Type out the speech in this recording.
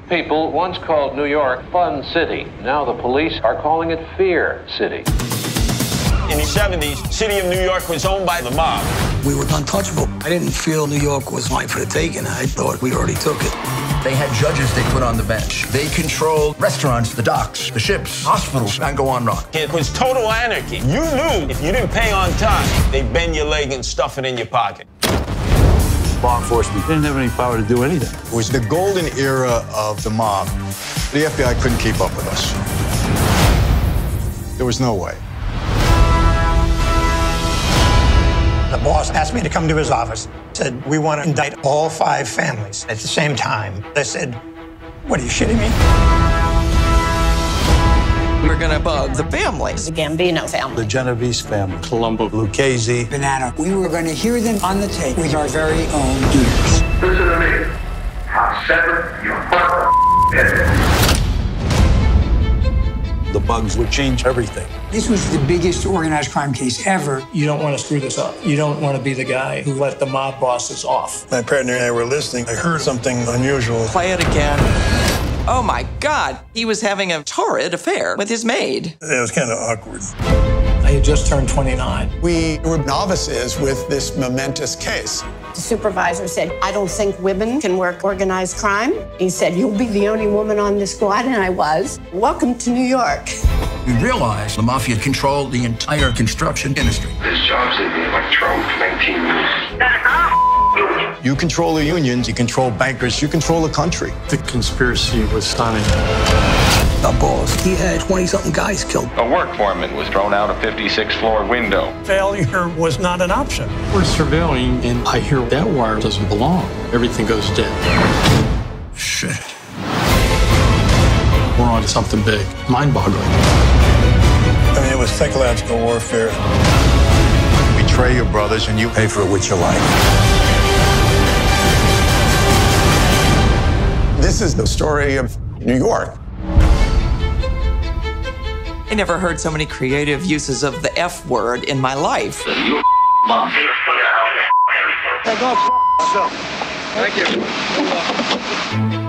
People once called New York Fun City. Now the police are calling it Fear City. In the 70s, city of New York was owned by the mob. We were untouchable. I didn't feel New York was mine for the taking. I thought we already took it. They had judges they put on the bench. They controlled restaurants, the docks, the ships, hospitals, and go on rock. It was total anarchy. You knew if you didn't pay on time, they'd bend your leg and stuff it in your pocket. Law enforcement didn't have any power to do anything. It was the golden era of the mob. The FBI couldn't keep up with us. There was no way. The boss asked me to come to his office, said, we want to indict all 5 families at the same time. I said, what, are you shitting me? We're going to bug the families. The Gambino family. The Genovese family. Colombo, Lucchese. Bonanno. We were going to hear them on the tape with our very own ears. Listen to me. I'll sever your head. The bugs would change everything. This was the biggest organized crime case ever. You don't want to screw this up. You don't want to be the guy who let the mob bosses off. My partner and I were listening. I heard something unusual. Play it again. Oh my God, he was having a torrid affair with his maid. It was kind of awkward. I had just turned 29. We were novices with this momentous case. The supervisor said, I don't think women can work organized crime. He said, you'll be the only woman on the squad, and I was. Welcome to New York. We realized the mafia controlled the entire construction industry. This job's in the electrode for 19 years. You control the unions, you control bankers, you control the country. The conspiracy was stunning. The boss, he had 20-something guys killed. A work foreman was thrown out a 56th-floor window. Failure was not an option. We're surveilling, and I hear that wire doesn't belong. Everything goes dead. Shit. We're on something big, mind-boggling. I mean, it was psychological warfare. You betray your brothers and you pay for it with your life. This is the story of New York. I never heard so many creative uses of the F word in my life. You mom. Thank you.